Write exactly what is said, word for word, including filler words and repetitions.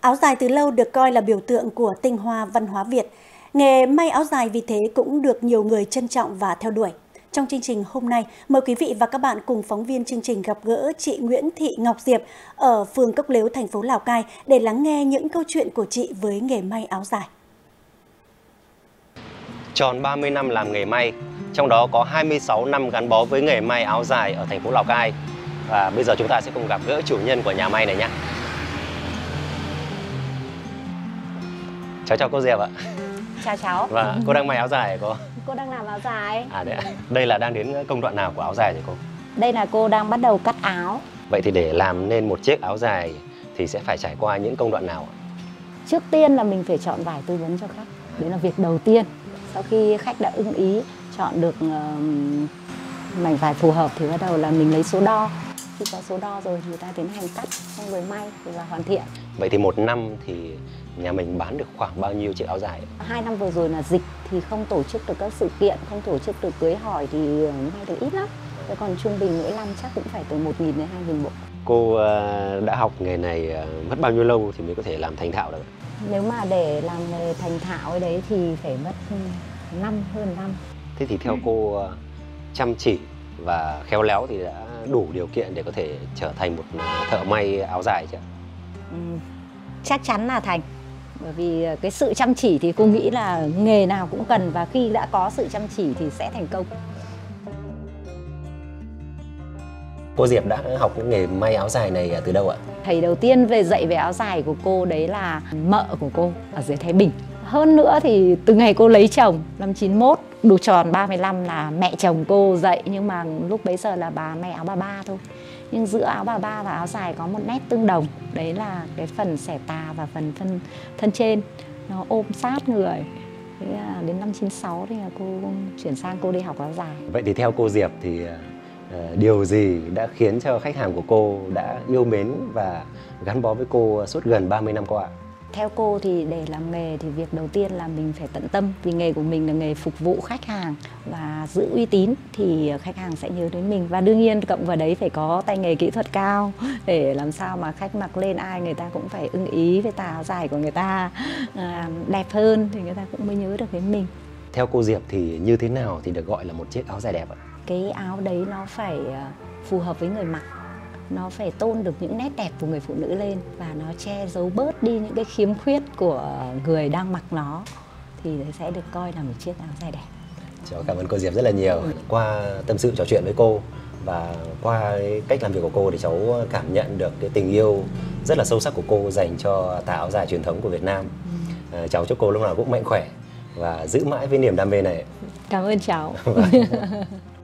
Áo dài từ lâu được coi là biểu tượng của tinh hoa văn hóa Việt. Nghề may áo dài vì thế cũng được nhiều người trân trọng và theo đuổi. Trong chương trình hôm nay, mời quý vị và các bạn cùng phóng viên chương trình gặp gỡ chị Nguyễn Thị Ngọc Diệp ở phường Cốc Lếu, thành phố Lào Cai để lắng nghe những câu chuyện của chị với nghề may áo dài. Tròn ba mươi năm làm nghề may, trong đó có hai mươi sáu năm gắn bó với nghề may áo dài ở thành phố Lào Cai. Và bây giờ chúng ta sẽ cùng gặp gỡ chủ nhân của nhà may này nhé. Cháu chào cô Diệp ạ. Chào cháu. Và cô đang may áo dài hả cô? Cô đang làm áo dài. À đấy ạ. Đây là đang đến công đoạn nào của áo dài rồi cô? Đây là cô đang bắt đầu cắt áo. Vậy thì để làm nên một chiếc áo dài thì sẽ phải trải qua những công đoạn nào ạ? Trước tiên là mình phải chọn vải tư vấn cho khách. Đấy là việc đầu tiên. Sau khi khách đã ưng ý, chọn được uh, mảnh vải phù hợp thì bắt đầu là mình lấy số đo. Khi có số đo rồi thì người ta tiến hành cắt, xong rồi may và hoàn thiện. Vậy thì một năm thì nhà mình bán được khoảng bao nhiêu chiếc áo dài? Hai năm vừa rồi là dịch thì không tổ chức được các sự kiện, không tổ chức được cưới hỏi thì may được ít lắm. Thế còn trung bình mỗi năm chắc cũng phải từ một nghìn đến hai nghìn bộ. Cô đã học nghề này mất bao nhiêu lâu thì mới có thể làm thành thạo được? Nếu mà để làm nghề thành thạo ấy đấy thì phải mất năm, hơn năm. Thế thì theo cô chăm chỉ và khéo léo thì đã đủ điều kiện để có thể trở thành một thợ may áo dài chưa? Ừ, chắc chắn là thành. Bởi vì cái sự chăm chỉ thì cô nghĩ là nghề nào cũng cần, và khi đã có sự chăm chỉ thì sẽ thành công. Cô Diệp đã học cái nghề may áo dài này từ đâu ạ? Thầy đầu tiên về dạy về áo dài của cô đấy là mợ của cô ở dưới Thái Bình. Hơn nữa thì từ ngày cô lấy chồng năm chín mốt, đủ tròn ba mươi lăm là mẹ chồng cô dạy, nhưng mà lúc bấy giờ là bà may áo bà ba thôi. Nhưng giữa áo bà ba và áo dài có một nét tương đồng, đấy là cái phần xẻ tà và phần thân, thân trên nó ôm sát người. Thế là đến năm chín sáu thì là cô chuyển sang cô đi học áo dài. Vậy thì theo cô Diệp thì uh, điều gì đã khiến cho khách hàng của cô đã yêu mến và gắn bó với cô suốt gần ba mươi năm qua ạ? Theo cô thì để làm nghề thì việc đầu tiên là mình phải tận tâm, vì nghề của mình là nghề phục vụ khách hàng và giữ uy tín thì khách hàng sẽ nhớ đến mình. Và đương nhiên cộng vào đấy phải có tay nghề kỹ thuật cao để làm sao mà khách mặc lên ai người ta cũng phải ưng ý với tà áo dài của người ta à, đẹp hơn thì người ta cũng mới nhớ được đến mình. Theo cô Diệp thì như thế nào thì được gọi là một chiếc áo dài đẹp ạ? Cái áo đấy nó phải phù hợp với người mặc. Nó phải tôn được những nét đẹp của người phụ nữ lên và nó che giấu bớt đi những cái khiếm khuyết của người đang mặc nó thì sẽ được coi là một chiếc áo dài đẹp. Cháu cảm ơn cô Diệp rất là nhiều. Qua tâm sự trò chuyện với cô và qua cách làm việc của cô thì cháu cảm nhận được cái tình yêu rất là sâu sắc của cô dành cho tà áo dài truyền thống của Việt Nam. À, cháu chúc cô lúc nào cũng mạnh khỏe và giữ mãi với niềm đam mê này. Cảm ơn cháu.